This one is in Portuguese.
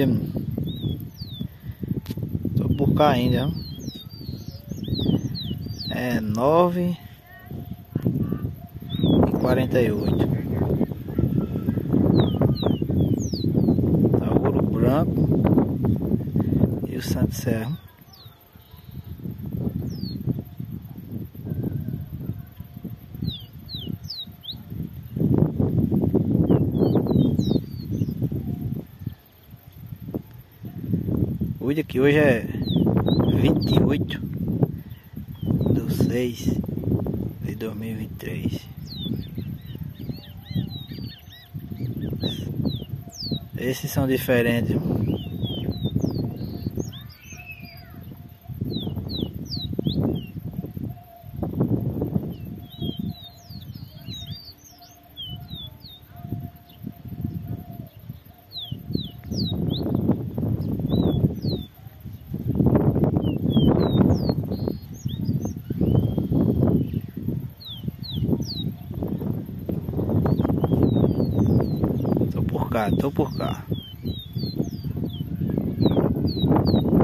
ainda. Tô por cá ainda. É 9h48. Tá o Ouro Branco e o Santo Serra. O dia que hoje é 28/6/2023. Esses são diferentes. Tô por cá.